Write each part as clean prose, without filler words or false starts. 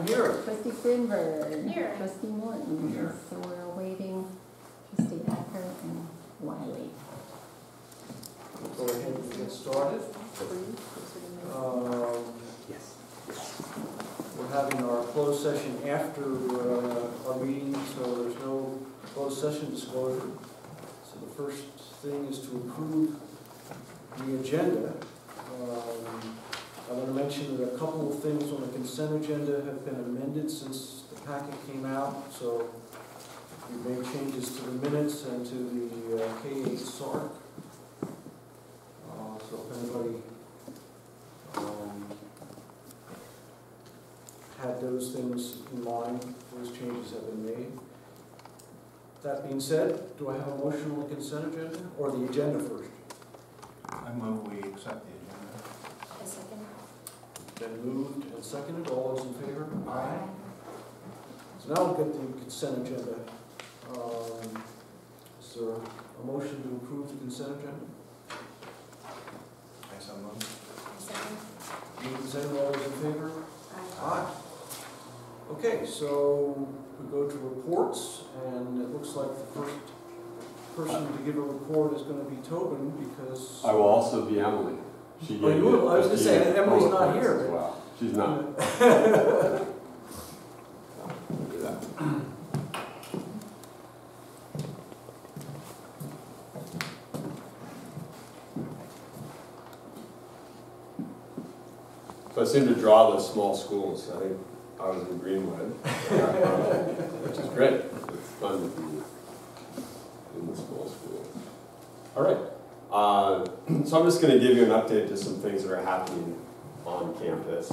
I'm here. Trustee Finberg. Here. Trustee Morton. Here. So we're awaiting Trustee Acker and Wiley. Go ahead and get started. Yes. We're having our closed session after our meeting, so there's no closed session disclosure. So the first thing is to approve the agenda. I want to mention that a couple of things on the consent agenda have been amended since the packet came out. So we made changes to the minutes and to the K-8 SARC. So if anybody had those things in mind, those changes have been made. That being said, do I have a motion on the consent agenda, or the agenda first? I move we accept the agenda. A second. Been moved and seconded. All those in favor? Aye. So now we'll get the consent agenda. Is there a motion to approve the consent agenda? I so move. A second. Moved and seconded. All those in favor? Aye. Aye. Okay, so we go to reports, and it looks like the first person to give a report is going to be Tobin, because... I will also be Emily. She Oh, you will? I was going to say, Emily's not here. As well. She's not. Do that. So I seem to draw the small schools. I think I was in Greenwood, which is great. It's fun to be in the small school. All right. So I'm just going to give you an update to some things that are happening on campus.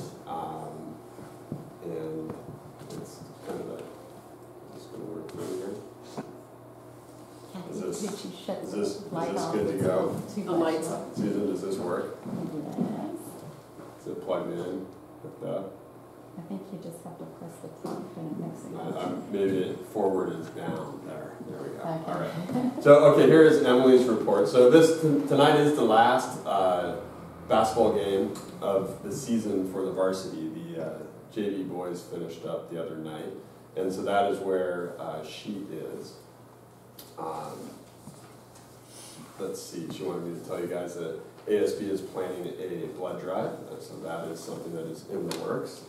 And it's kind of a, I'm just going to work through here. Is this- Did you shut Is the this light off? good to go? The lights on. Susan, does this work? Yes. Is it plugged in? Hooked up? I think you just have to press the top and it makes it. Maybe forward is down there. There we go. Okay. All right. So, okay, here is Emily's report. So tonight is the last basketball game of the season for the varsity. The JV boys finished up the other night, and so that is where she is. Let's see. She wanted me to tell you guys that ASB is planning a blood drive, so that is something that is in the works.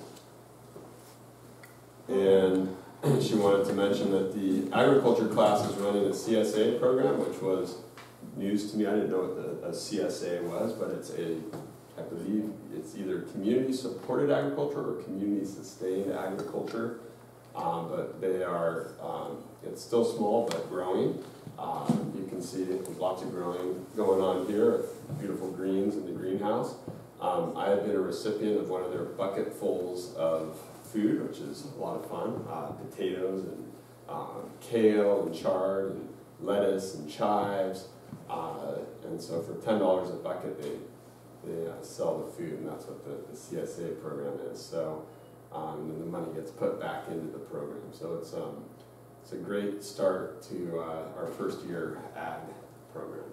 And she wanted to mention that the agriculture class is running a CSA program, which was news to me. I didn't know what a CSA was, but it's I believe it's either community supported agriculture or community sustained agriculture. But they are, it's still small but growing. You can see lots of growing going on here, beautiful greens in the greenhouse. I have been a recipient of one of their bucketfuls of food, which is a lot of fun. Potatoes and kale and chard and lettuce and chives. And so for $10 a bucket, they sell the food, and that's what the CSA program is. So and then the money gets put back into the program. So it's a great start to our first year ag program.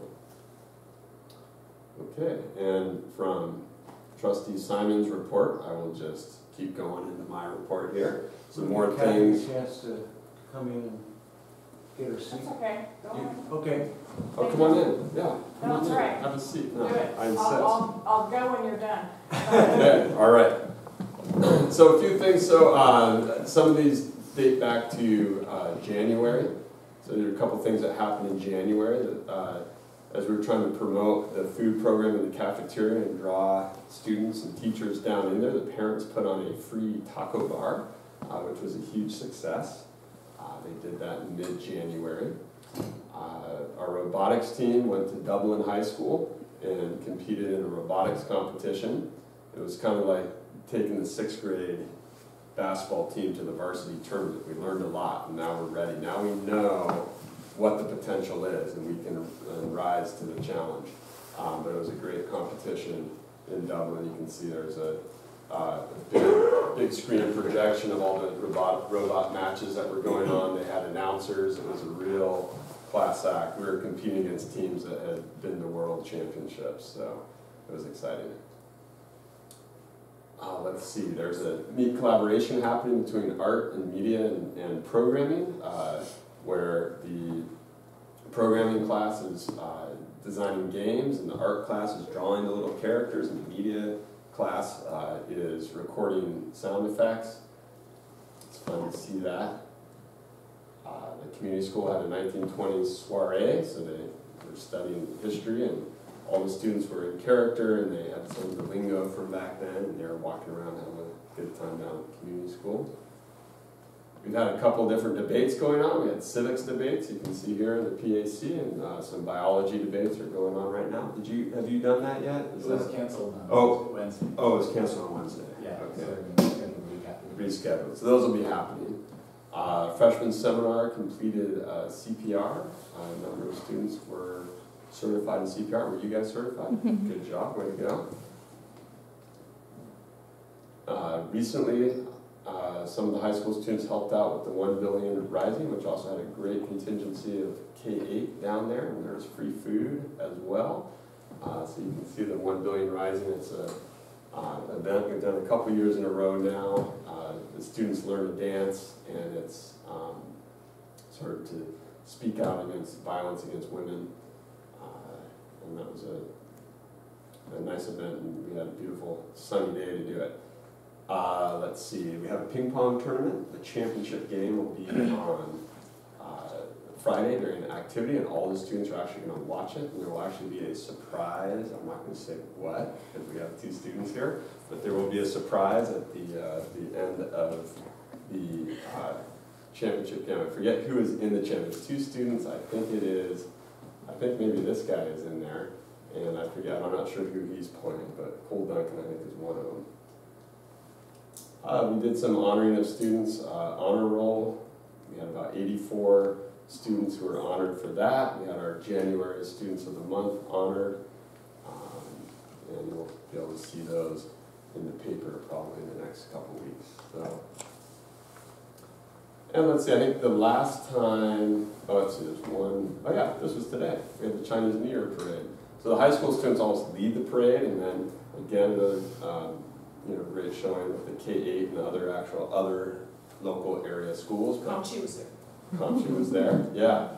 Okay, and from Trustee Simon's report, I will just keep going into my report here. Some more things. Kathy a chance to come in and get her seat. That's okay. Go ahead. Okay. Oh, come on in. Yeah. Come No, on it's in. all right. Have a seat. No, Do it. I insist. I'll go when you're done. Okay, all right. So a few things. So some of these date back to January. So there are a couple things that happened in January that, as we were trying to promote the food program in the cafeteria and draw students and teachers down in there, the parents put on a free taco bar, which was a huge success. They did that in mid-January. Our robotics team went to Dublin High School and competed in a robotics competition. It was kind of like taking the 6th grade basketball team to the varsity tournament. We learned a lot, and now we're ready. Now we know what the potential is, and we can rise to the challenge. But it was a great competition in Dublin. You can see there's a big screen projection of all the robot matches that were going on. They had announcers. It was a real class act. We were competing against teams that had been to world championships, so it was exciting. let's see, there's a neat collaboration happening between art and media and programming, where the programming class is designing games, and the art class is drawing the little characters, and the media class is recording sound effects. It's fun to see that. The community school had a 1920s soiree, so they were studying history, and all the students were in character, and they had some of the lingo from back then, and they were walking around having a good time down at community school. We've had a couple different debates going on. We had civics debates, you can see here in the PAC, and some biology debates are going on right now. Have you done that yet? It was canceled on Wednesday. Oh, it was canceled on Wednesday. Yeah, Okay. so we're going to schedule the week after. Rescheduled. So those will be happening. Freshman seminar completed CPR. A number of students were certified in CPR. Were you guys certified? Good job. Way to go. Recently, some of the high school students helped out with the 1 billion Rising, which also had a great contingency of K-8 down there, and there's free food as well. So you can see the 1 billion Rising. It's a event we've done a couple years in a row now. The students learn to dance, and it's sort of to speak out against violence against women. And that was a nice event, and we had a beautiful sunny day to do it. Let's see, we have a ping pong tournament. The championship game will be on Friday during an activity, and all the students are actually going to watch it, and there will actually be a surprise. I'm not going to say what, because we have 2 students here, but there will be a surprise at the end of the championship game. I forget who is in the championship. 2 students, I think maybe this guy is in there, and I forget, I'm not sure who he's playing, but Cole Duncan, I think, is one of them. We did some honoring of students, honor roll. We had about 84 students who were honored for that. We had our January Students of the Month honored, and you'll be able to see those in the paper probably in the next couple weeks. So, and let's see, I think the last time, let's see, there's one, oh yeah, this was today. We had the Chinese New Year parade. So the high school students always lead the parade, and then again, another great showing with the K-8 and the other local area schools. Comptche was there. Comptche was there, yeah.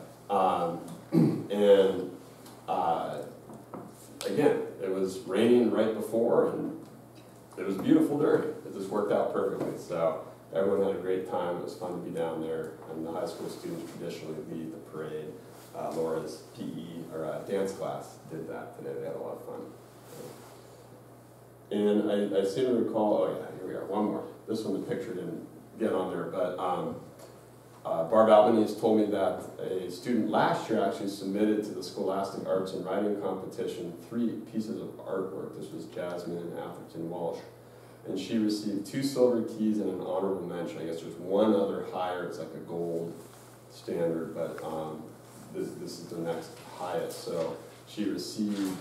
Again, it was raining right before, and it was beautiful during. It just worked out perfectly. So everyone had a great time. It was fun to be down there, and the high school students traditionally lead the parade. Laura's PE or dance class did that today. They had a lot of fun. And I seem to recall, oh yeah, here we are, one more. This one, the picture didn't get on there, but Barb Albanese told me that a student last year actually submitted to the Scholastic Arts and Writing Competition 3 pieces of artwork. This was Jasmine Atherton Walsh. And she received 2 silver keys and an honorable mention. I guess there's one other higher, it's like a gold standard, but this is the next highest. So she received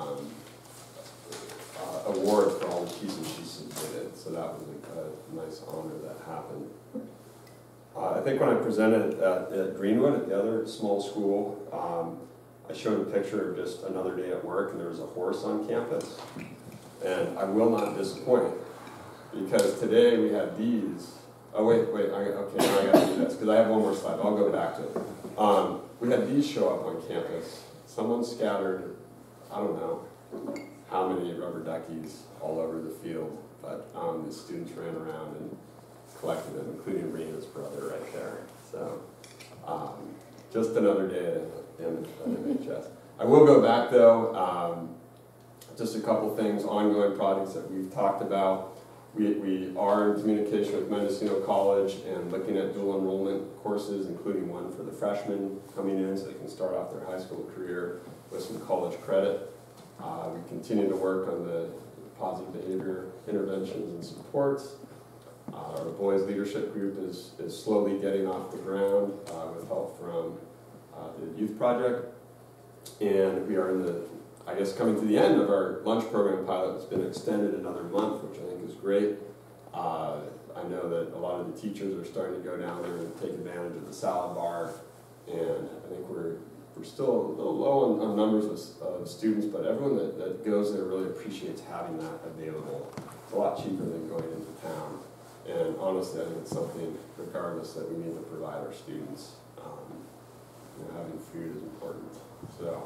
award for all the pieces she submitted, so that was a nice honor that happened. I think when I presented at Greenwood, at the other small school, I showed a picture of just another day at work, and there was a horse on campus. And I will not disappoint, because today we had these. Oh wait, okay, now I gotta do this, because I have one more slide. I'll go back to it. We had these show up on campus. Someone scattered, I don't know how many rubber duckies all over the field, but the students ran around and collected them, including Rena's brother right there. So just another day in MHS. I will go back though, just a couple things, ongoing projects that we've talked about. We are in communication with Mendocino College and looking at dual enrollment courses, including one for the freshmen coming in so they can start off their high school career with some college credit. We continue to work on the positive behavior interventions and supports. Our boys leadership group is slowly getting off the ground with help from the youth project. And we are in the, I guess, coming to the end of our lunch program pilot. It's been extended another month, which I think is great. I know that a lot of the teachers are starting to go down there and take advantage of the salad bar. And I think we're still a little low on numbers of students, but everyone that goes there really appreciates having that available a lot cheaper than going into town. And honestly, I think it's something, regardless, that we need to provide our students. You know, having food is important. So,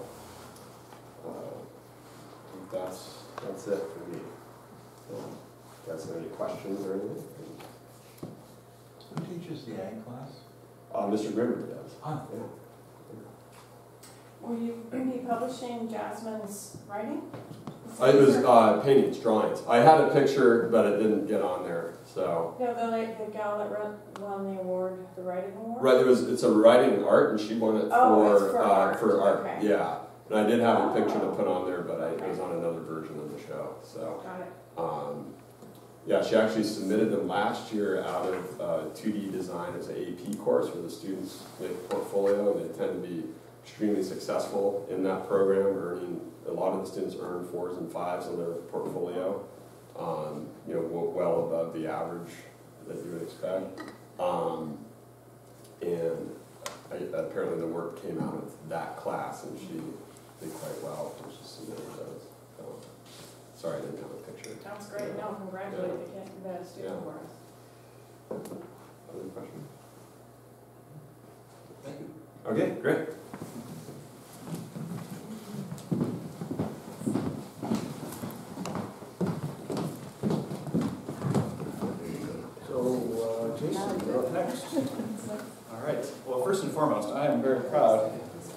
I think that's it for me. You guys have any questions or anything? Who teaches the ag class? Mr. Grimmer does. Ah. Yeah. Will you be publishing Jasmine's writing? It was paintings, drawings. I had a picture, but it didn't get on there. So. No, the gal that won the award, the writing award? Right, it's a writing and art, and she won it Oh, it's for art. for art. Okay. Yeah, and I did have a picture to put on there, but it was on another version of the show. So, Got it. yeah, she actually submitted them last year out of 2D design as an AP course where the students make a portfolio, and they tend to be extremely successful in that program. A lot of the students earn 4s and 5s on their portfolio. You know, well above the average that you would expect. And apparently the work came out of that class, and she did quite well when she submitted those. So, sorry I didn't have a picture. Sounds great. No, congratulate the student for us. Other questions? Thank you. Okay, great. So, Jason, you're up next. All right. Well, first and foremost, I am very proud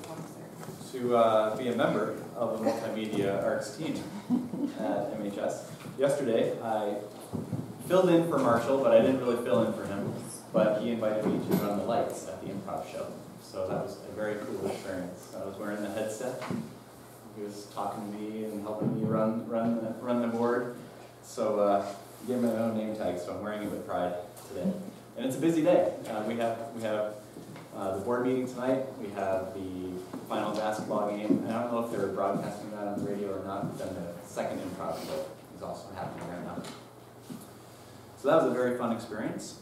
to be a member of the multimedia arts team at MHS. Yesterday, I filled in for Marshall, but I didn't really fill in for him. But he invited me to run the lights at the improv show. So that was a very cool experience. I was wearing the headset. He was talking to me and helping me run the board. So he gave me my own name tag, so I'm wearing it with pride today. And it's a busy day. We have the board meeting tonight. We have the final basketball game. And I don't know if they're broadcasting that on the radio or not, but then the second improv show is also happening right now. So that was a very fun experience.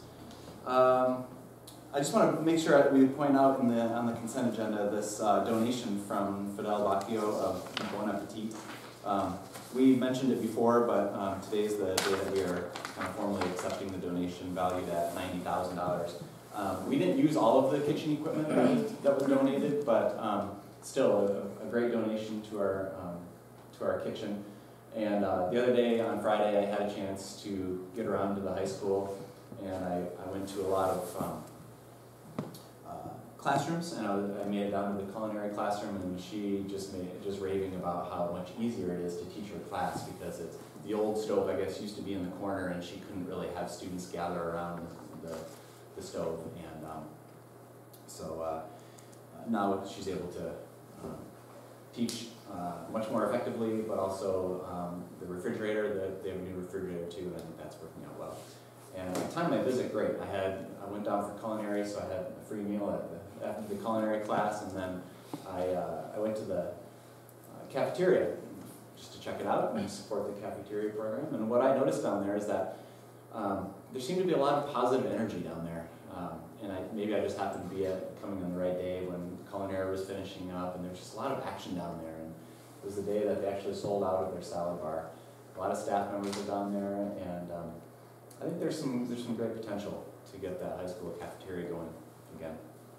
I just want to make sure we point out on the consent agenda this donation from Fidel Bacchio of Bon Appetit. We mentioned it before, but today's the day that we are kind of formally accepting the donation valued at $90,000. We didn't use all of the kitchen equipment that was donated, but still a great donation to our kitchen. And the other day, on Friday, I had a chance to get around to the high school, and I went to a lot of classrooms, and I made it down to the culinary classroom, and she just raving about how much easier it is to teach her class because it's the old stove, I guess, used to be in the corner, and she couldn't really have students gather around the stove, and so now she's able to teach much more effectively, but also the refrigerator, they have a new refrigerator too, and I think that's working out well. And at the time of my visit, great. I went down for culinary, so I had a free meal after the culinary class, and then I went to the cafeteria just to check it out and support the cafeteria program. And what I noticed down there is that there seemed to be a lot of positive energy down there. And maybe I just happened to be coming on the right day when culinary was finishing up, and there's just a lot of action down there. And it was the day that they actually sold out of their salad bar. A lot of staff members are down there, and I think there's some great potential to get that high school cafeteria going again.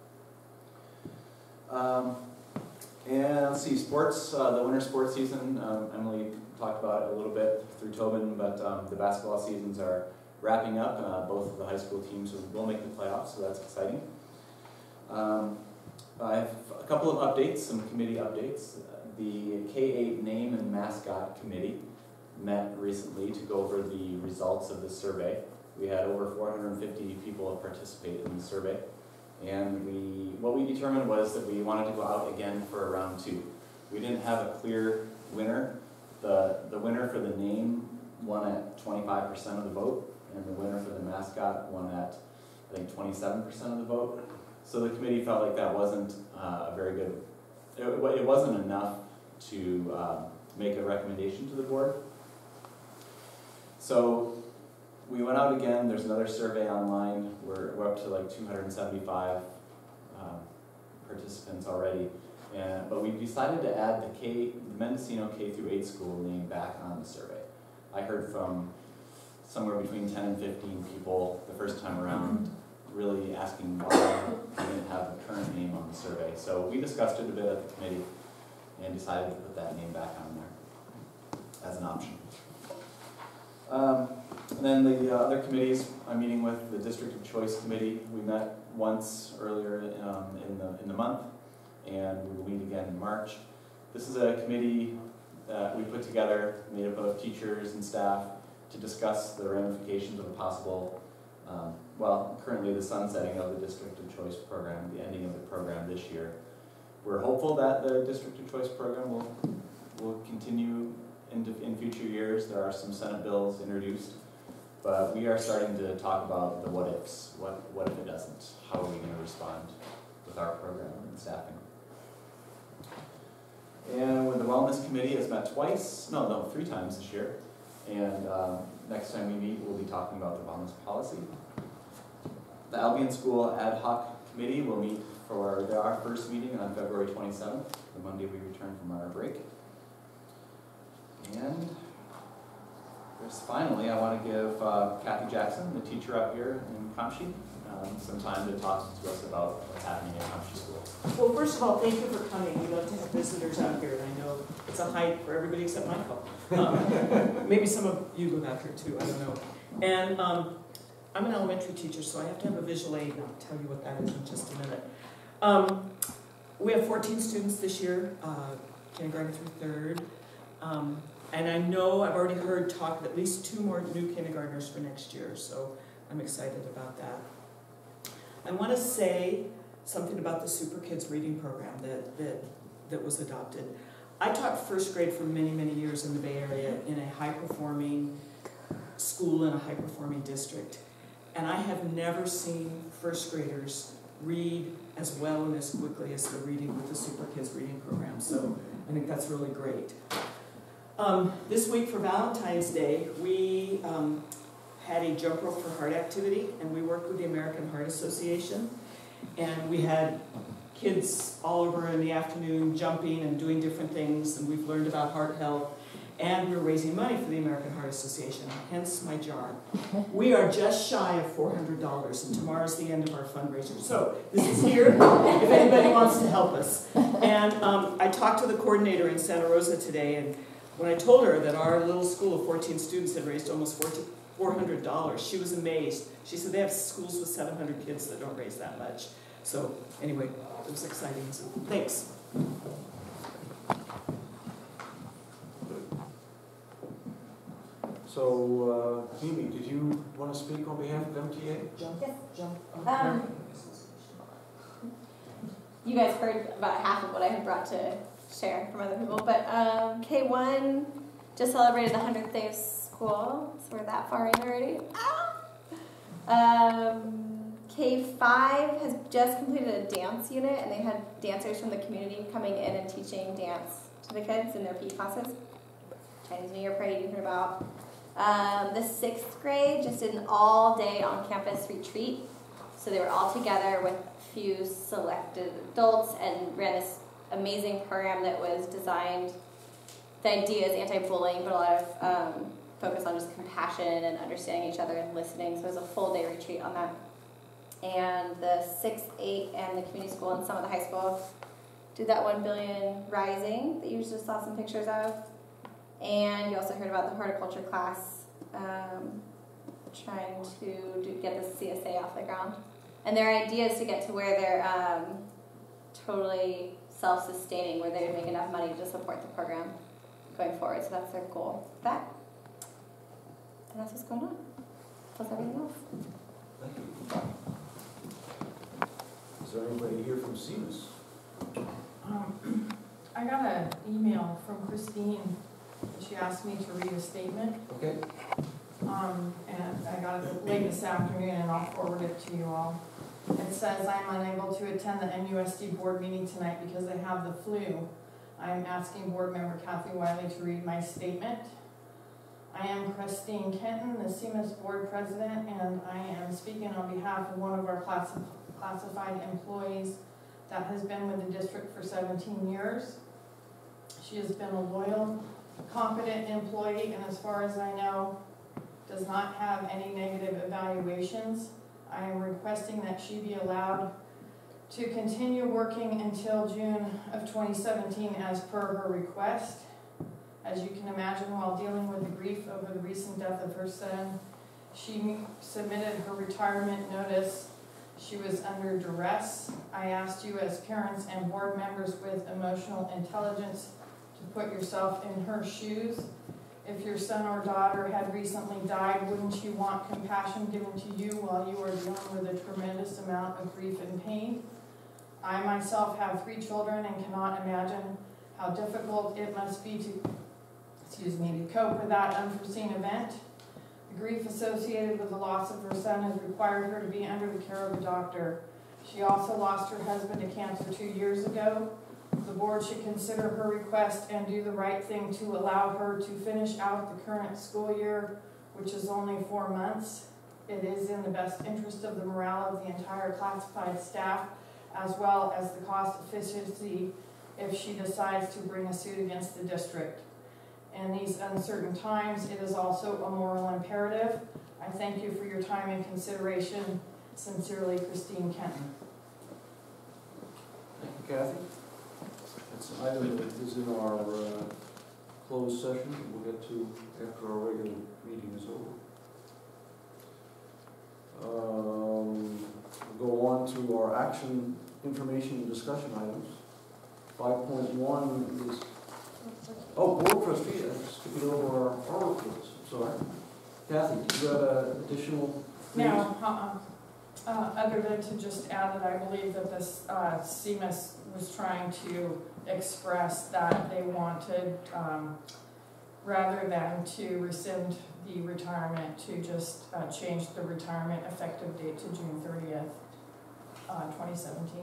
And let's see, sports, the winter sports season, Emily talked about it a little bit through Tobin, but the basketball seasons are wrapping up. Both of the high school teams will make the playoffs, so that's exciting. I have a couple of updates, some committee updates. The K-8 name and mascot committee met recently to go over the results of the survey. We had over 450 people participate in the survey, and what we determined was that we wanted to go out again for round 2. We didn't have a clear winner. The winner for the name won at 25% of the vote, and the winner for the mascot won at, I think, 27% of the vote. So the committee felt like that wasn't a very good, it wasn't enough to make a recommendation to the board. So we went out again. There's another survey online. We're up to like 275 participants already. But we decided to add the Mendocino K-8 school name back on the survey. I heard from somewhere between 10 and 15 people the first time around, really asking why we didn't have the current name on the survey. So we discussed it a bit at the committee and decided to put that name back on there as an option. And then the other committees, I'm meeting with the District of Choice Committee. We met once earlier in the month, and we will meet again in March. This is a committee that we put together, made up of teachers and staff, to discuss the ramifications of a possible, currently the sunsetting of the District of Choice program, the ending of the program this year. We're hopeful that the District of Choice program will continue in future years. There are some Senate bills introduced, but we are starting to talk about the what-ifs. What if it doesn't? How are we going to respond with our program and staffing? And when the Wellness Committee has met three times this year, and next time we meet, we'll be talking about the wellness policy. The Albion School Ad Hoc Committee will meet for our first meeting on February 27th, the Monday we return from our break. And finally, I want to give Kathy Jackson, the teacher up here in Comptche, some time to talk to us about what's happening at Comptche School. Well, first of all, thank you for coming. We love to have visitors out here, and I know it's a hike for everybody except Michael. Maybe some of you live out here too, I don't know. And I'm an elementary teacher, so I have to have a visual aid, and I'll tell you what that is in just a minute. We have 14 students this year, kindergarten through 3rd. And I know I've already heard talk of at least 2 more new kindergartners for next year, so I'm excited about that. I want to say something about the Super Kids reading program that was adopted. I taught 1st grade for many, many years in the Bay Area in a high-performing school in a high-performing district. And I have never seen 1st graders read as well and as quickly as they're reading with the Super Kids reading program. So I think that's really great. This week for Valentine's Day, we had a Jump Rope for Heart activity, and we worked with the American Heart Association. And we had kids all over in the afternoon jumping and doing different things, and we've learned about heart health. And we're raising money for the American Heart Association, hence my jar. We are just shy of $400, and tomorrow's the end of our fundraiser. So this is here if anybody wants to help us. And I talked to the coordinator in Santa Rosa today, and when I told her that our little school of 14 students had raised almost $400, she was amazed. She said they have schools with 700 kids that don't raise that much. So anyway, it was exciting. So thanks. So, Mimi, did you want to speak on behalf of MTA? Yes. You guys heard about half of what I had brought to share from other people, but K1 just celebrated the 100th day of school, so we're that far in already. K5 has just completed a dance unit, and they had dancers from the community coming in and teaching dance to the kids in their PE classes. Chinese New Year parade you heard about. The 6th grade just did an all-day on-campus retreat. So they were all together with a few selected adults and ran this amazing program that was designed. The idea is anti-bullying, but a lot of focus on just compassion and understanding each other and listening. So it was a full-day retreat on that. And the 6th, 8th, and the community school and some of the high school did that 1 billion rising that you just saw some pictures of. And you also heard about the horticulture class trying to get the CSA off the ground. And their idea is to get to where they're totally self-sustaining, where they make enough money to support the program going forward. So that's their goal with that. And that's what's going on. Plus everything else. Thank you. Is there anybody here from CMUS? I got an email from Christine. She asked me to read a statement. Okay. And I got it late this afternoon, and I'll forward it to you all. It says, I'm unable to attend the MUSD board meeting tonight because I have the flu. I am asking board member Kathy Wiley to read my statement. I am Christine Kenton, the CMUS board president, and I am speaking on behalf of one of our classified employees that has been with the district for 17 years. She has been a loyal, competent employee, and as far as I know, does not have any negative evaluations. I am requesting that she be allowed to continue working until June of 2017 as per her request. As you can imagine, while dealing with the grief over the recent death of her son, she submitted her retirement notice. She was under duress. I asked you as parents and board members with emotional intelligence to put yourself in her shoes. If your son or daughter had recently died, wouldn't you want compassion given to you while you are dealing with a tremendous amount of grief and pain? I myself have 3 children and cannot imagine how difficult it must be to cope with that unforeseen event. The grief associated with the loss of her son has required her to be under the care of a doctor. She also lost her husband to cancer 2 years ago. The board should consider her request and do the right thing to allow her to finish out the current school year, which is only 4 months. It is in the best interest of the morale of the entire classified staff, as well as the cost efficiency if she decides to bring a suit against the district. In these uncertain times, it is also a moral imperative. I thank you for your time and consideration. Sincerely, Christine Kenton. Thank you, Kathy. It's an item that is in our closed session that we'll get to after our regular meeting is over. We'll go on to our action, information, and discussion items. 5.1 is, board trustee, I'm skipping over our reports, I'm sorry. Kathy, do you have additional things? No, other than to just add that I believe that this CMS was trying to express that they wanted, rather than to rescind the retirement, to just change the retirement effective date to June 30th, 2017.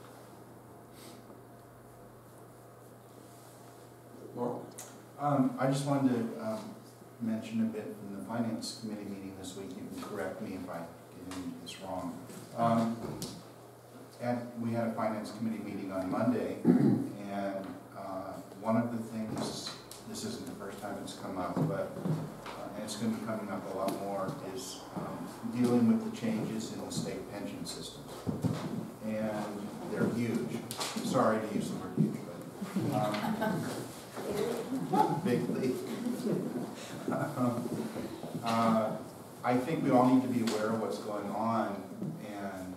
Mark? I just wanted to mention a bit from the Finance Committee meeting this week. You can correct me if I get any of this wrong. We had a Finance Committee meeting on Monday, and one of the things, this isn't the first time it's come up, but and it's going to be coming up a lot more, is dealing with the changes in the state pension systems. And they're huge. Sorry to use the word huge, but big leap. I think we all need to be aware of what's going on, and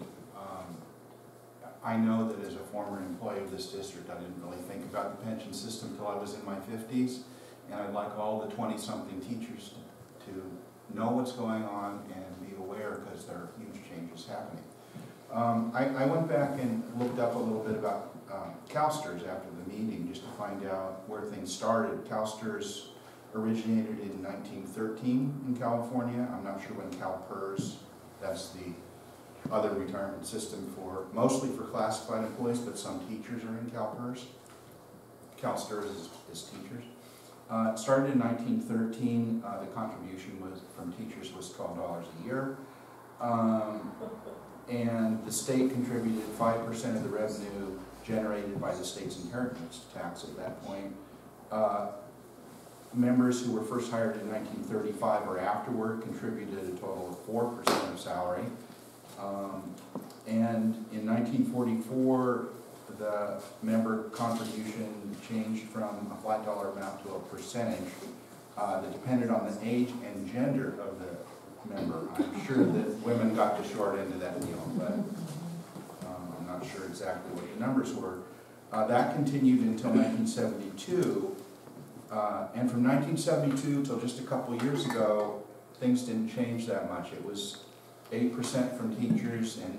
I know that as a former employee of this district, I didn't really think about the pension system until I was in my 50s, and I'd like all the 20-something teachers to know what's going on and be aware, because there are huge changes happening. I went back and looked up a little bit about CalSTRS after the meeting, just to find out where things started. CalSTRS originated in 1913 in California. I'm not sure when CalPERS, that's the other retirement system for, mostly for classified employees, but some teachers are in CalPERS. CalSTRS is teachers. It started in 1913. The contribution from teachers was $12 a year. And the state contributed 5% of the revenue generated by the state's inheritance tax at that point. Members who were first hired in 1935 or afterward contributed a total of 4% of salary. And in 1944, the member contribution changed from a flat dollar amount to a percentage that depended on the age and gender of the member. I'm sure that women got the short end of that deal, but I'm not sure exactly what the numbers were. That continued until 1972, and from 1972 till just a couple years ago, things didn't change that much. It was 8% from teachers and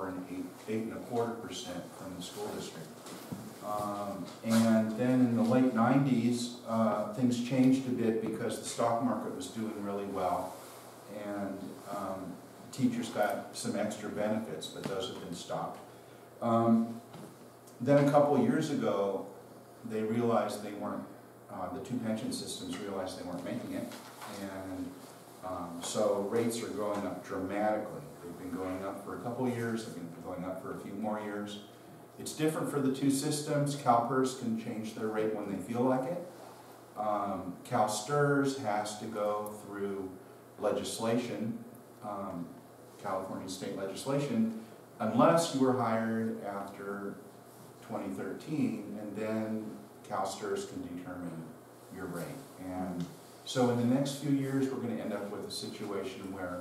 8.25% from the school district. And then in the late 90s, things changed a bit because the stock market was doing really well, and teachers got some extra benefits, but those have been stopped. Then a couple years ago, they realized they weren't, the two pension systems realized they weren't making it, and so rates are going up dramatically. They've been going up for a couple years, they've been going up for a few more years. It's different for the two systems. CalPERS can change their rate when they feel like it. CalSTRS has to go through legislation, California state legislation, unless you were hired after 2013, and then CalSTRS can determine your rate. And so in the next few years, we're going to end up with a situation where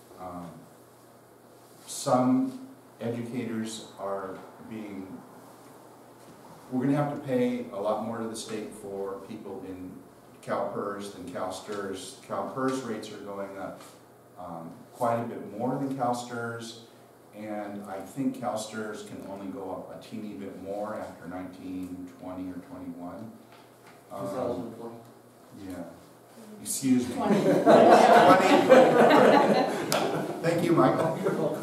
some educators are being, we're going to have to pay a lot more to the state for people in CalPERS than CalSTRS. CalPERS rates are going up quite a bit more than CalSTRS, and I think CalSTRS can only go up a teeny bit more after 19, 20, or 21. 2020. Yeah. Excuse me. 20. 20. Thank you, Michael.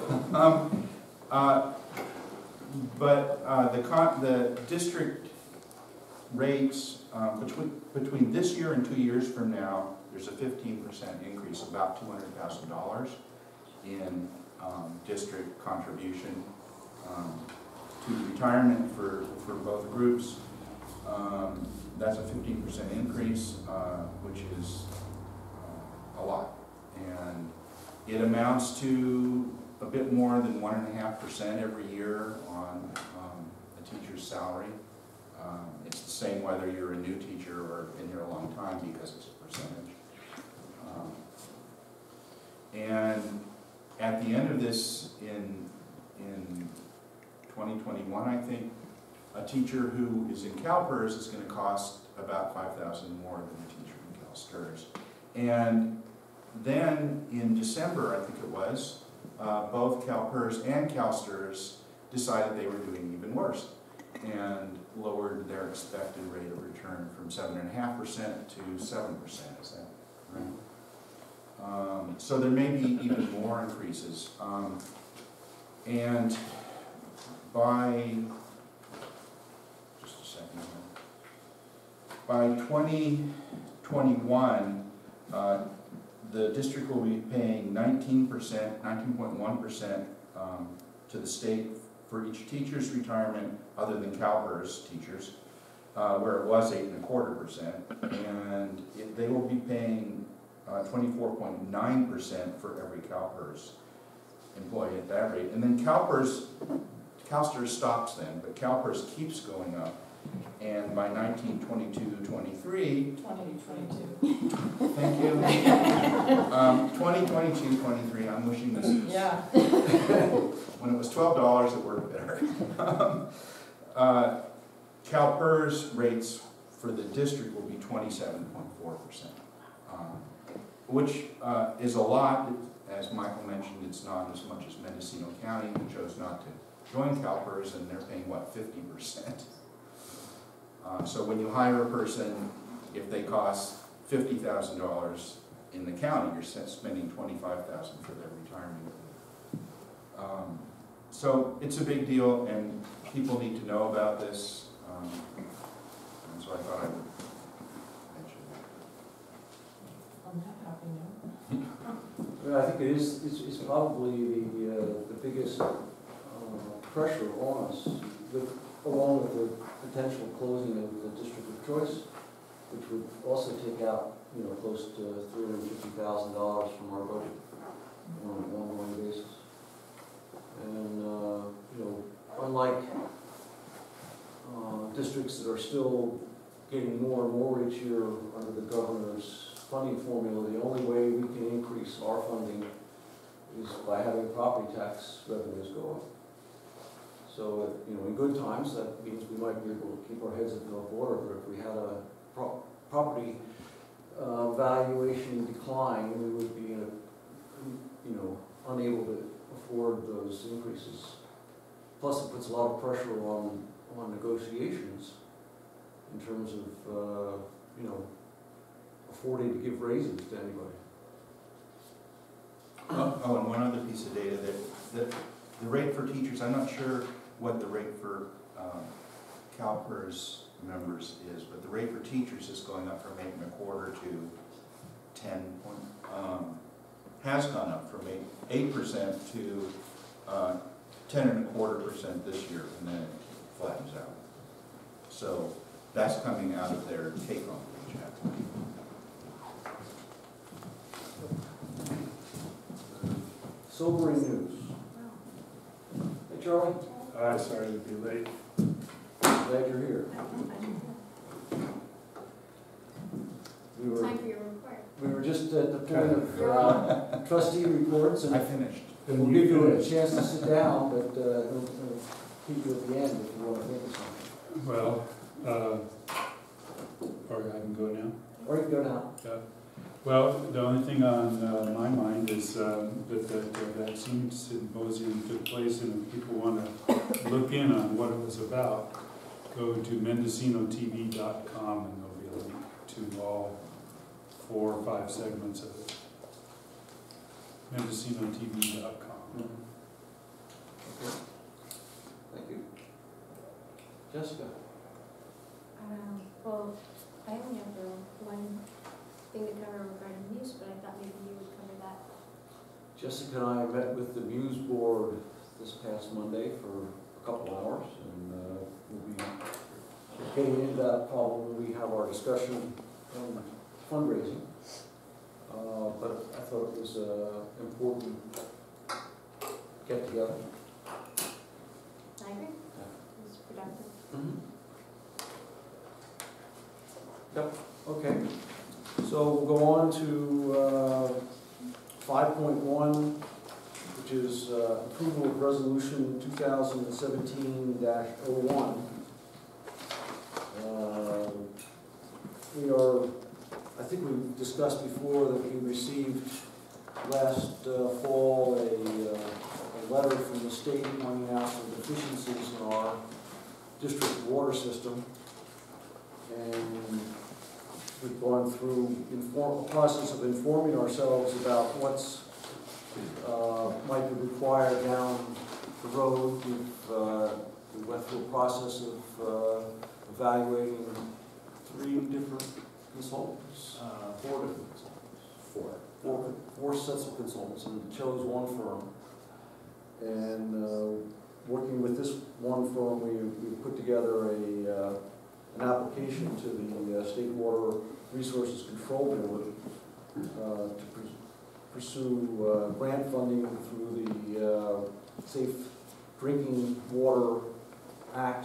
The district rates between this year and 2 years from now, there's a 15% increase, about $200,000 in district contribution to retirement for both groups. That's a 15% increase, which is a lot. And it amounts to a bit more than 1.5% every year on a teacher's salary. It's the same whether you're a new teacher or in here a long time, because it's a percentage. And at the end of this, in 2021, I think, a teacher who is in CalPERS is going to cost about $5,000 more than a teacher in CalSTRS. And then in December, I think it was, both CalPERS and CalSTRS decided they were doing even worse and lowered their expected rate of return from 7.5% to 7%. Is that right? So there may be even more increases. And by, just a second here, by 2021, the district will be paying 19.1% to the state for each teacher's retirement, other than CalPERS teachers, where it was 8.25%, and they will be paying 24.9% for every CalPERS employee at that rate. And then CalSTRS stops then, but CalPERS keeps going up. And by 1922-23, 2022. thank you. 2022-23, I'm wishing this was, Yeah. when it was $12, it worked better. CalPERS rates for the district will be 27.4%, which is a lot. As Michael mentioned, it's not as much as Mendocino County, who chose not to join CalPERS, and they're paying, what, 50%? So when you hire a person, if they cost $50,000 in the county, you're spending $25,000 for their retirement. So it's a big deal, and people need to know about this. And so I thought I would mention that. I'm happy now. Well, I think it's probably the biggest pressure on us, along with the potential closing of the district of choice, which would also take out, close to $350,000 from our budget on an ongoing basis. And unlike districts that are still getting more and more each year under the governor's funding formula, the only way we can increase our funding is by having property tax revenues go up. So, in good times, that means we might be able to keep our heads above water, but if we had a property valuation decline, we would be, unable to afford those increases. Plus, it puts a lot of pressure on negotiations in terms of, affording to give raises to anybody. Oh, and one other piece of data, that the rate for teachers, I'm not sure what the rate for CalPERS members is, but the rate for teachers is going up from 8.25 to 10. Has gone up from 8% to 10.25% this year, and then it flattens out. So that's coming out of their take-home paycheck. sobering news. Hey, Charlie, Sorry to be late. glad you're here. Time for your report. We were just at the point of trustee reports, I and finished. we'll give you a chance to sit down, but we'll keep you at the end if you want to think of something. Well, or I can go now. Or you can go now. Well, the only thing on my mind is that the vaccine symposium took place, and if people want to look in on what it was about, go to mendocinotv.com and there'll be a link to all 4 or 5 segments of it. mendocinotv.com. Okay. Thank you. Jessica? Well, I only have one thing to cover regarding news, but I thought maybe you would cover that. Jessica and I met with the Muse Board this past Monday for a couple hours, and we'll be getting into that problem when we have our discussion on fundraising. But I thought it was an important get-together. I agree. It was productive. Yep, okay. So we'll go on to 5.1, which is approval of resolution 2017-01. I think we discussed before that we received last fall a letter from the state pointing out some deficiencies in our district water system. And we've gone through a process of informing ourselves about what's might be required down the road. We went through a process of evaluating 3 different consultants, 4 different consultants. Four sets of consultants, and chose one firm. And working with this one firm, we put together an application to the State Water Resources Control Board to pursue grant funding through the Safe Drinking Water Act.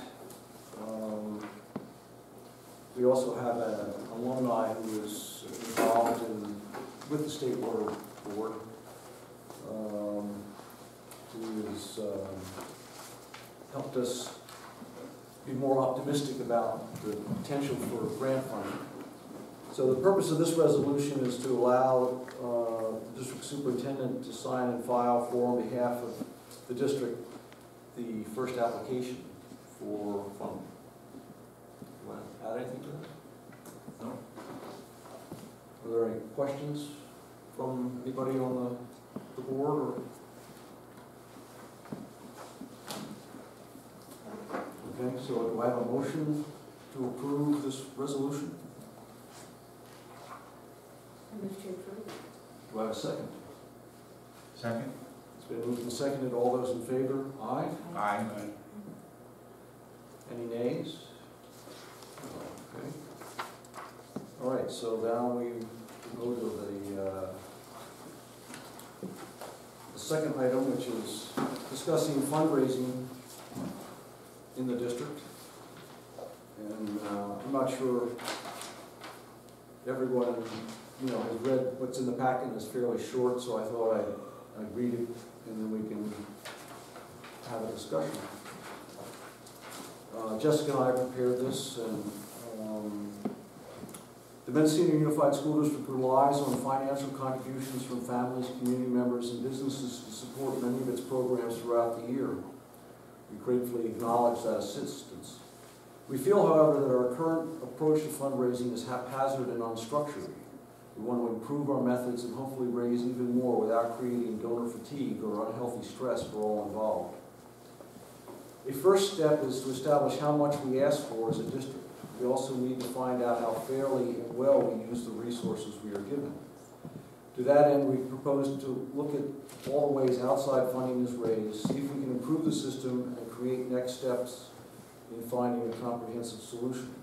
We also have an alumni who is involved with the State Water Board, who has helped us be more optimistic about the potential for grant funding. So the purpose of this resolution is to allow the district superintendent to sign and file for, on behalf of the district, the first application for funding. You want to add anything to that? No? Are there any questions from anybody on the board? Or? Okay, so do I have a motion to approve this resolution? I move to approve. Do I have a second? Second? It's been moved and seconded. All those in favor? Aye. Aye. Any nays? Okay. All right, so now we go to the second item, which is discussing fundraising in the district. And I'm not sure everyone, has read what's in the packet. It's fairly short, so I thought I'd read it, and then we can have a discussion. Jessica and I prepared this, and the Mendocino Unified School District relies on financial contributions from families, community members, and businesses to support many of its programs throughout the year. We gratefully acknowledge that assistance. We feel, however, that our current approach to fundraising is haphazard and unstructured. We want to improve our methods and hopefully raise even more without creating donor fatigue or unhealthy stress for all involved. A first step is to establish how much we ask for as a district. We also need to find out how fairly and well we use the resources we are given. To that end, we propose to look at all the ways outside funding is raised, see if we can improve the system, and create next steps in finding a comprehensive solution.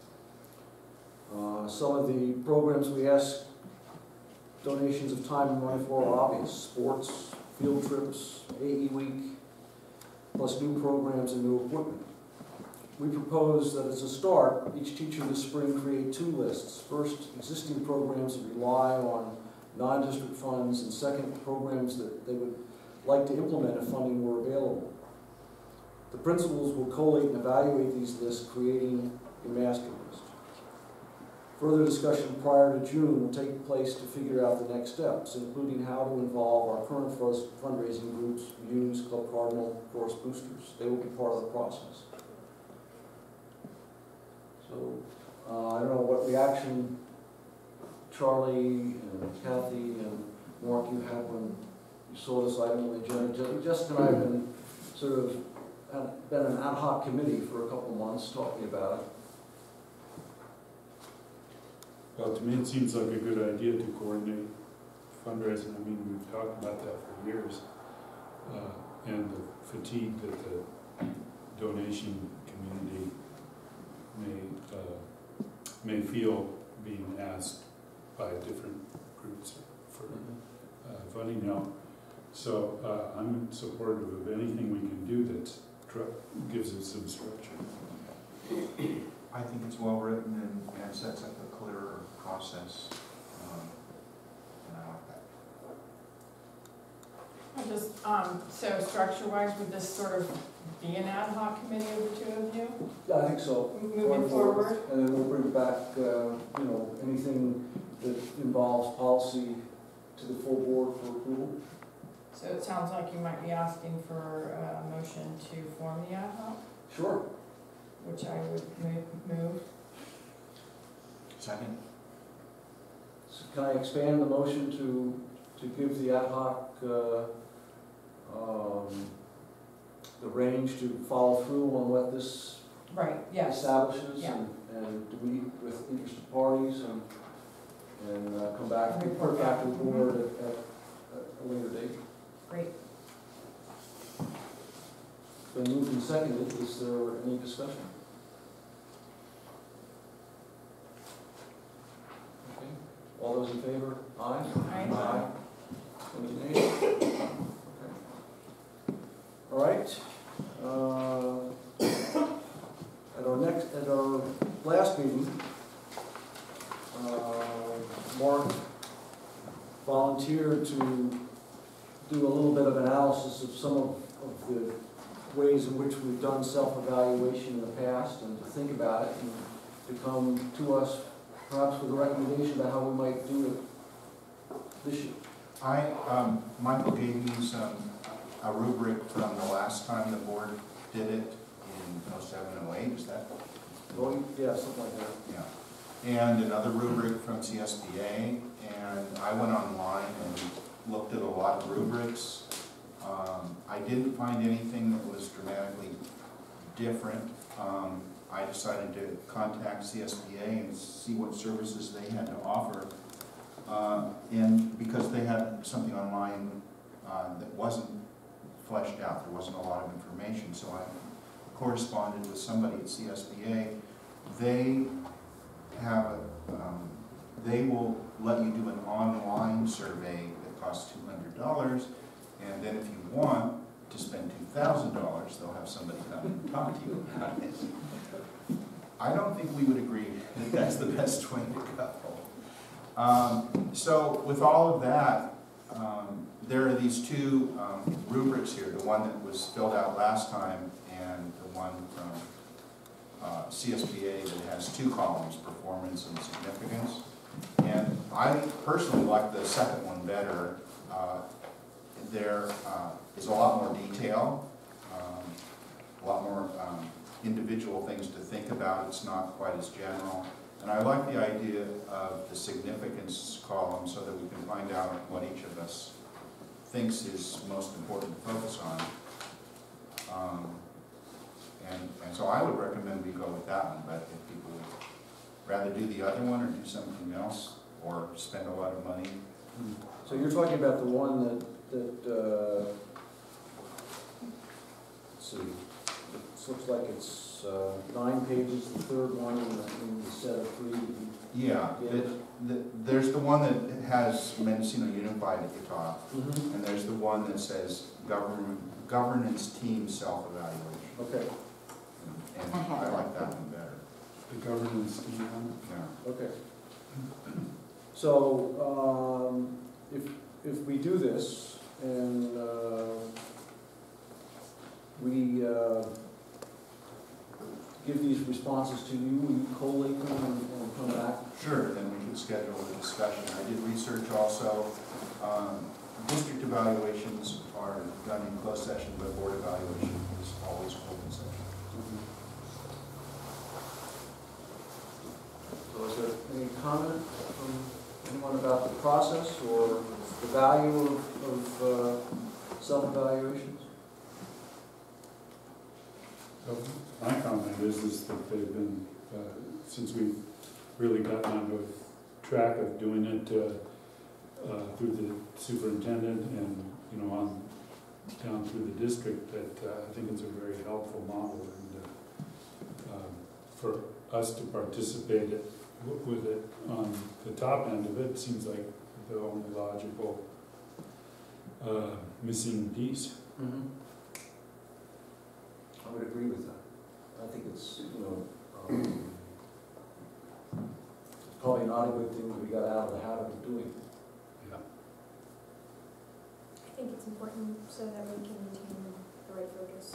Some of the programs we ask donations of time and money for are obvious: sports, field trips, AE week, plus new programs and new equipment. We propose that as a start, each teacher this spring create 2 lists. First, existing programs that rely on non-district funds, and second, programs that they would like to implement if funding were available. The principals will collate and evaluate these lists, creating a master list. Further discussion prior to June will take place to figure out the next steps, including how to involve our current fundraising groups, Muse, Club Cardinal, Force Boosters. They will be part of the process. So, I don't know what reaction Charlie and Kathy and Mark you had when you saw this item on the agenda. Jessica and I have been sort of been an ad hoc committee for a couple of months talking about it. Well, to me, it seems like a good idea to coordinate fundraising. I mean, we've talked about that for years. And the fatigue that the donation community may feel being asked by different groups for funding help. So I'm supportive of anything we can do that gives it some structure. I think it's well written and sets up a clearer process, and I like that. I just, so structure-wise, would this sort of be an ad hoc committee of the 2 of you? Yeah, I think so. Moving forward? And then we'll bring back, anything that involves policy to the full board for approval. So it sounds like you might be asking for a motion to form the ad hoc, Sure. which I would move. Second? So can I expand the motion to give the ad hoc the range to follow through on what this Right, yes. establishes, Yeah. and to meet with interested parties and come back and report back to the Mhm. board at a later date. Great. Been moved and seconded. Is there any discussion? Okay. All those in favor? Aye? Aye. Any nays? Okay. All right. At our last meeting, Mark volunteered to do a little bit of analysis of some of the ways in which we've done self-evaluation in the past, and to think about it and to come to us perhaps with a recommendation about how we might do it this year. Michael gave me a rubric from the last time the board did it in 07, 08, is that? Oh, yeah, something like that. Yeah. And another rubric from CSBA, and I went online and looked at a lot of rubrics. I didn't find anything that was dramatically different. I decided to contact CSBA and see what services they had to offer. And because they had something online that wasn't fleshed out, there wasn't a lot of information, so I corresponded with somebody at CSBA. They have they will let you do an online survey that costs $200, and then if you want to spend $2,000, they'll have somebody come and talk to you about it. I don't think we would agree that that's the best way to go. So with all of that, there are these 2 rubrics here, the one that was filled out last time and the one from CSBA that has 2 columns, performance and significance. And I personally like the second one better. There is a lot more detail, a lot more individual things to think about. It's not quite as general. And I like the idea of the significance column so that we can find out what each of us thinks is most important to focus on. And so I would recommend we go with that one, but if people would rather do the other one or do something else or spend a lot of money. So you're talking about the one that let's see, It looks like it's 9 pages, the third one in the set of 3. Yeah, there's the one that has Mendocino Unified at the top, Mm-hmm. and there's the one that says governance team self-evaluation. Okay, And I like that one better. The governance team, Yeah. okay. So, if we do this, and we give these responses to you, will you collate them and come back? Sure, then we can schedule a discussion. I did research also. District evaluations are done in closed session, but board evaluation is always open session. So is there any comment from anyone about the process or the value of self-evaluations? So my comment is that they've been, since we've really gotten out of track of doing it through the superintendent and, you know, on down through the district, that I think it's a very helpful model, and for us to participate with it on the top end of it seems like the only logical missing piece. Mm-hmm. I would agree with that. I think it's, you know, it's probably not a good thing that we got out of the habit of doing. Yeah. I think it's important so that we can maintain the right focus.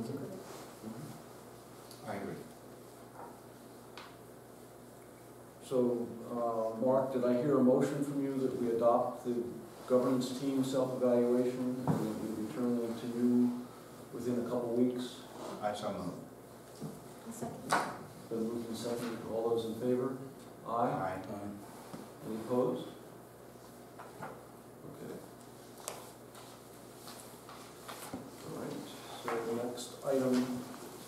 I agree. So, Mark, did I hear a motion from you that we adopt the governance team self-evaluation and that we return them to you within a couple weeks? I shall move. A second. Been moved and seconded. All those in favor? Aye. Aye. Any opposed? Okay. All right, so the next item,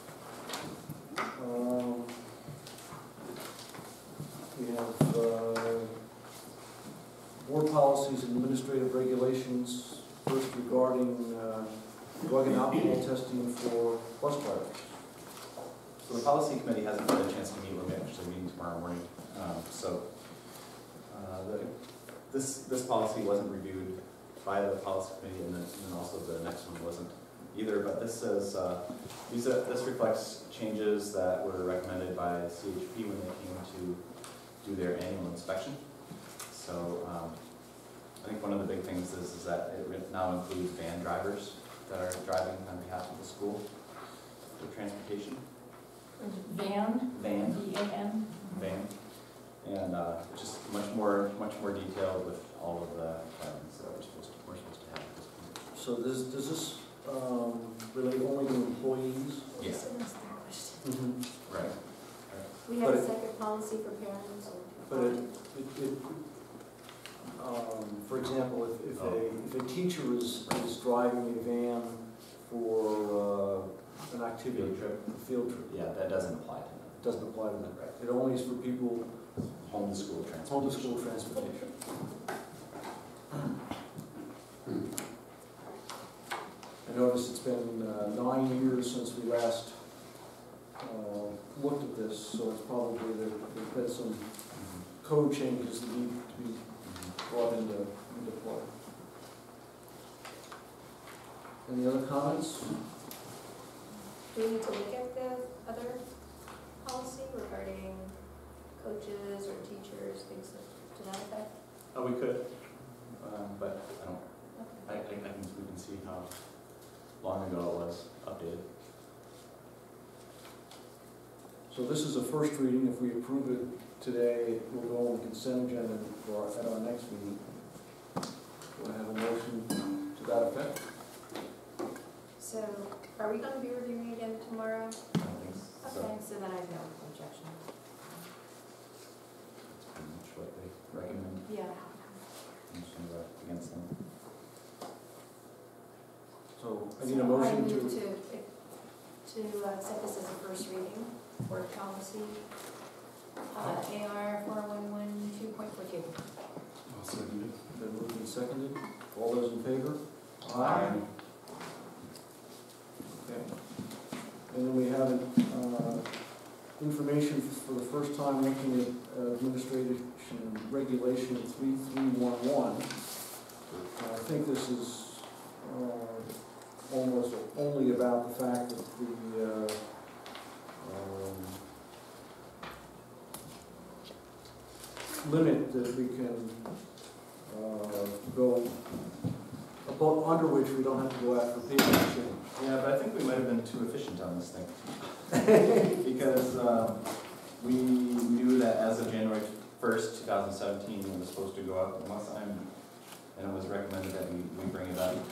we have board policies and administrative regulations, first regarding drug and alcohol testing for bus drivers. So the policy committee hasn't had a chance to meet. We're actually meeting tomorrow morning. This policy wasn't reviewed by the policy committee, and then also the next one wasn't either. But this says this reflects changes that were recommended by CHP when they came to do their annual inspection. So I think one of the big things is that it now includes van drivers that are driving on behalf of the school for transportation. Van? Van. V-A-N? Van. And just much more detailed with all of the requirements that we're supposed to have at this point. So does this relate only to employees? Yeah. Just an established. Mm-hmm. Right. We But have a it- separate policy for parents or. But for example, if a teacher is driving a van for an activity, a field trip, Yeah, that doesn't apply to them. it doesn't apply to them. It only is for people Home to school transportation. home to school transportation. I notice it's been 9 years since we last looked at this, so it's probably there's been some code changes that need to be brought into play. Any other comments? Do we need to look at the other policy regarding coaches or teachers, things to that effect? Oh, we could, but I don't. Okay. We can see how long ago it was updated. So this is a first reading. If we approve it today, it will go on the consent agenda at our next meeting. Do I have a motion to that effect? So, are we going to be reviewing again tomorrow? I don't think so. Okay, so then I have no objection. That's pretty much what they recommend. Yeah. I'm just gonna vote against them. So I need a motion I move to, to accept this as a first reading, board policy, AR 4112.42. I'll second it. been moved and seconded. All those in favor? Aye. Okay. And then we have information for the first time looking at administration regulation 3311. I think this is almost only about the fact that the limit that we can go above, under which we don't have to go after pay change. Yeah, but I think we might have been too efficient on this thing. Because we knew that as of January 1st, 2017, it was supposed to go up and it was recommended that we bring it up.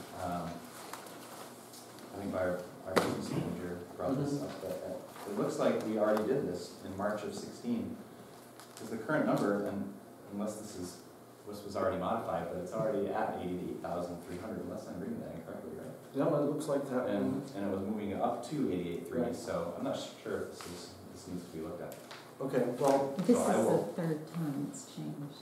I think our business manager brought this up, that it looks like we already did this in March of 16. Because the current number, and unless this was already modified, but it's already at 88,300, unless I'm reading that incorrectly, right? Yeah, it looks like that. And it was moving up to 88.3, right. So I'm not sure if this needs to be looked at. Okay, well, This so is I the will- third time it's changed.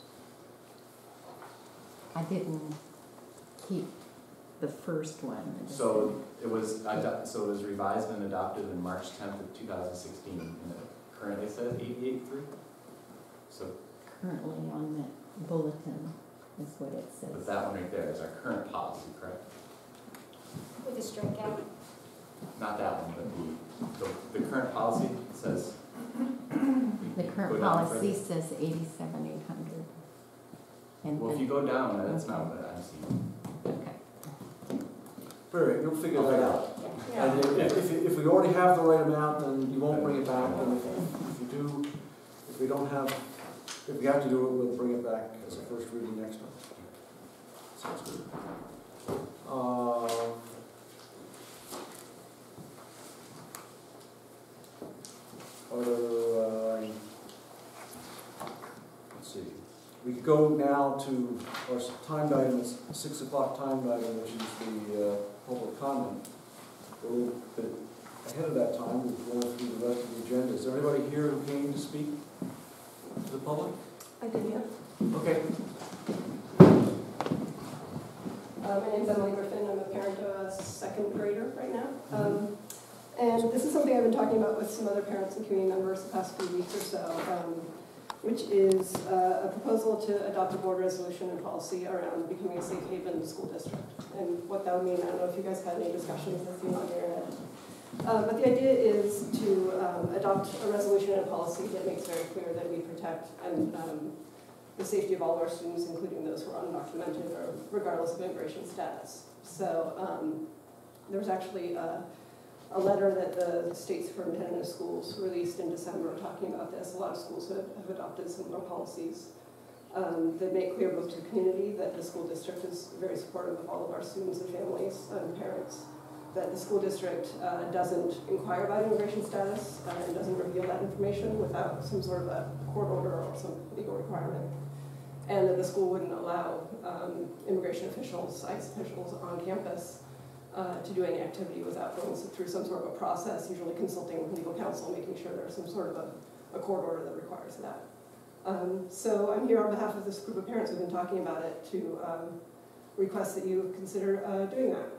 I didn't keep the first one. So it was revised and adopted in March 10th of 2016, and it currently says 88.3. So, Currently on the bulletin is what it but says. that one right there is our current policy, correct? With a strikeout. Not that one, but the current policy says. The Go current down policy further. says 87,800. And Well, if you go down, that's not what I'm seeing. okay. all right, you'll figure that out. Yeah. And if we already have the right amount, then you won't bring it back. And if you do, if we don't have, if we have to do it, we'll bring it back as a first reading next time. Sounds good. Let's see. We could go now to our timed item, 6 o'clock timed item, which is the public comment. A little bit ahead of that time, we're going through the rest of the agenda. Is there anybody here who came to speak to the public? I did, yeah. Okay. My name's Emily Griffin. I'm a parent of a second grader right now. And this is something I've been talking about with some other parents and community members the past few weeks or so, which is a proposal to adopt a board resolution and policy around becoming a safe haven school district. And what that would mean, I don't know if you guys had any discussions with you on the internet. But the idea is to adopt a resolution and a policy that makes very clear that we protect and the safety of all of our students, including those who are undocumented or regardless of immigration status. So there was actually a letter that the state superintendent of schools released in December talking about this. A lot of schools have adopted similar policies that make clear both to the community that the school district is very supportive of all of our students and families and parents, that the school district doesn't inquire about immigration status and doesn't reveal that information without some sort of a court order or some legal requirement, and that the school wouldn't allow immigration officials, ICE officials on campus to do any activity without going through some sort of a process, usually consulting legal counsel, making sure there's some sort of a court order that requires that. So I'm here on behalf of this group of parents who've been talking about it to request that you consider doing that.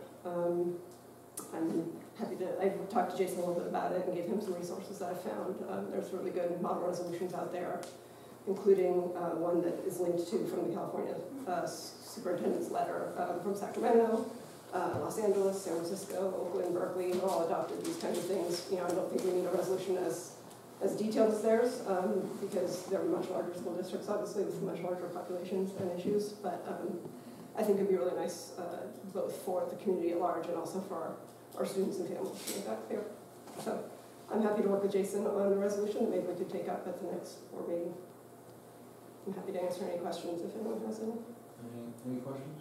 I'm happy to, I talked to Jason a little bit about it and gave him some resources that I found. There's really good model resolutions out there, including one that is linked to from the California superintendent's letter from Sacramento, Los Angeles, San Francisco, Oakland, Berkeley, have all adopted these kinds of things. You know, I don't think we need a resolution as detailed as theirs, because they're much larger school districts, obviously, with much larger populations and issues, but I think it'd be really nice, both for the community at large and also for our students and families to make that clear. So I'm happy to work with Jason on the resolution that maybe we could take up at the next board meeting. I'm happy to answer any questions if anyone has any. Any questions?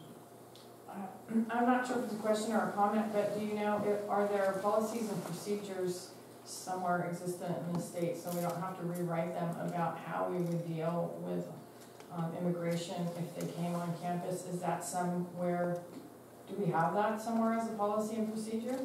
I'm not sure if it's a question or a comment, but do you know, are there policies and procedures somewhere existent in the state so we don't have to rewrite them about how we would deal with immigration if they came on campus? Is that somewhere, do we have that somewhere as a policy and procedure?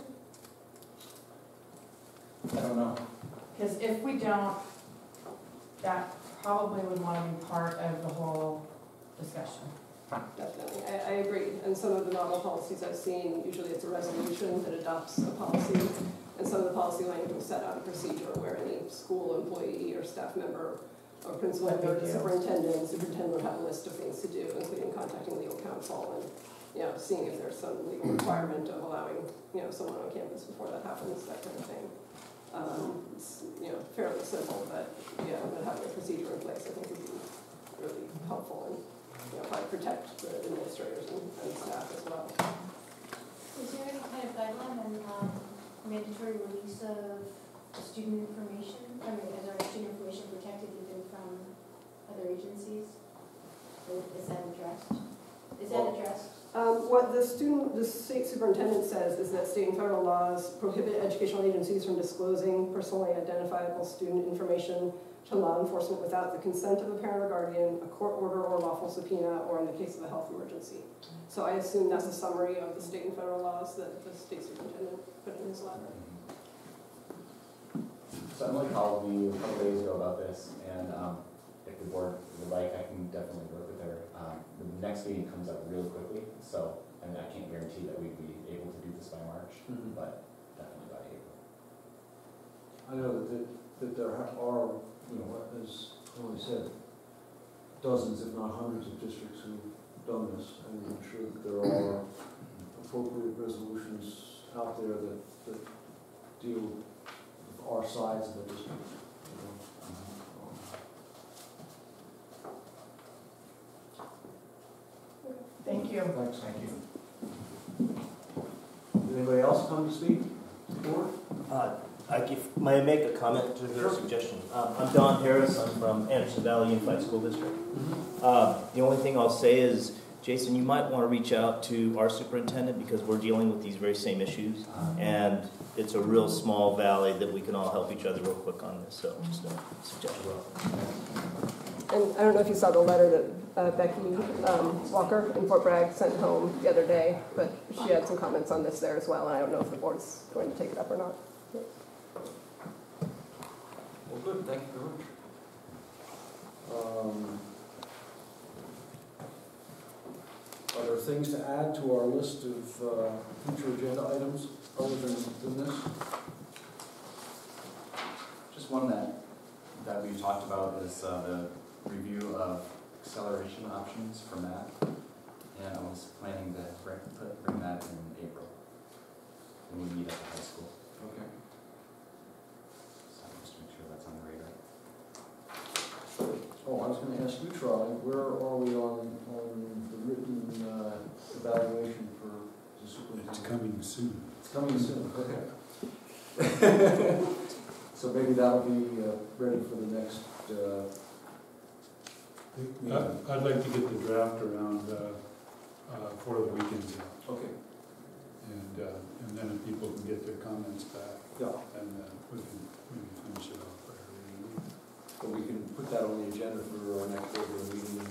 I don't know. Because if we don't, that probably would want to be part of the whole discussion. Definitely, I agree. And some of the model policies I've seen, usually it's a resolution that adopts a policy, And some of the policy language will set out a procedure where any school employee or staff member or principal or superintendent would have a list of things to do, including contacting legal counsel and, seeing if there's some legal requirement of allowing, someone on campus before that happens, that kind of thing. It's, fairly simple, but, but having a procedure in place, I think would be really helpful and, probably protect the administrators and staff as well. Is there any kind of guideline on mandatory release of student information? I mean, is our student information protected even from other agencies? Or is that addressed? What the state superintendent says is that state and federal laws prohibit educational agencies from disclosing personally identifiable student information to law enforcement without the consent of a parent or guardian, a court order or lawful subpoena, or in the case of a health emergency. So I assume that's a summary of the state and federal laws that the state superintendent put in his letter. So Emily called me a couple days ago about this, and if the board would like, I can definitely work with her. The next meeting comes up really quickly, so I can't guarantee that we'd be able to do this by March, but definitely by April. I know that there are, as Emily said, dozens, if not hundreds of districts who've done this, and I'm sure that there are appropriate resolutions out there that deal with our sides of the district. Thank you. Thanks. Thank you. Did anybody else come to speak? Board? May I make a comment to her suggestion? I'm Don Harris. I'm from Anderson Valley Unified School District. The only thing I'll say is, Jason, you might want to reach out to our superintendent because we're dealing with these very same issues, and it's a real small valley that we can all help each other real quick on this. So just a suggestion. And I don't know if you saw the letter that Becky Walker in Fort Bragg sent home the other day, but she had some comments on this there as well, and I don't know if the board's going to take it up or not. Well, good. Thank you very much. Are there things to add to our list of future agenda items other than this? Just one that we talked about is the review of acceleration options for math, and I was planning to bring that in April when we meet at the high school. Okay. So just make sure that's on the radar. Oh, I was going to ask you, Charlie, where are we on the written evaluation for the superintendent? It's coming soon. It's coming soon, okay. So maybe that'll be ready for the next I'd like to get the draft around for the weekend. Okay. And then if people can get their comments back, and we can finish it off for every. So we can put that on the agenda for our next regular meeting.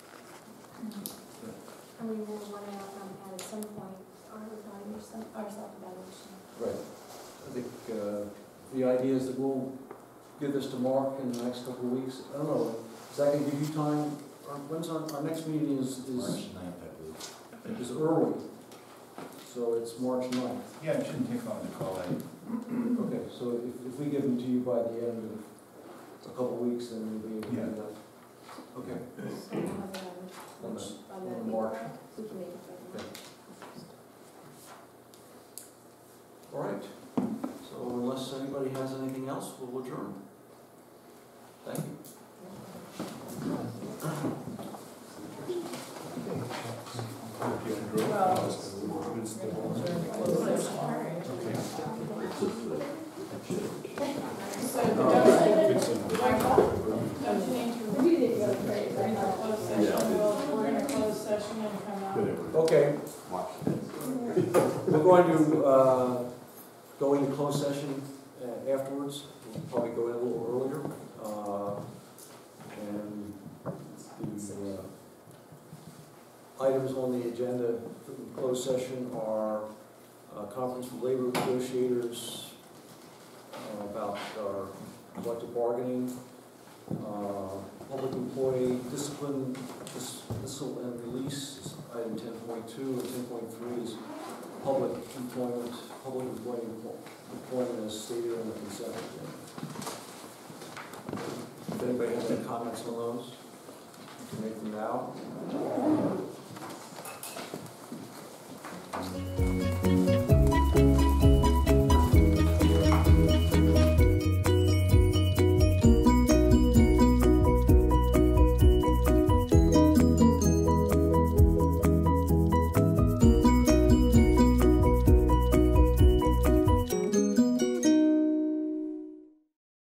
And we will want to add at some point our self-evaluation. Right. I think the idea is that we'll give this to Mark in the next couple of weeks. I don't know. Is that going to give you time? When's our next meeting is March 9th, I believe. Is early. So it's March 9th. Yeah, it shouldn't take long to call that. Okay, so if we give them to you by the end of a couple of weeks, then we'll be able to do that. Okay. So we'll have it on March. We can make it by Okay. All right. So unless anybody has anything else, we'll adjourn. Thank you. We're going to close session and come out. Okay. We're going to go into closed session afterwards. We'll probably go in a little earlier. And the items on the agenda for the closed session are a conference with labor negotiators about our collective bargaining, public employee discipline, dismissal and release is item 10.2, and 10.3 is public employment employment as stated on the consent agenda. If anybody has any comments on those, you can make them now.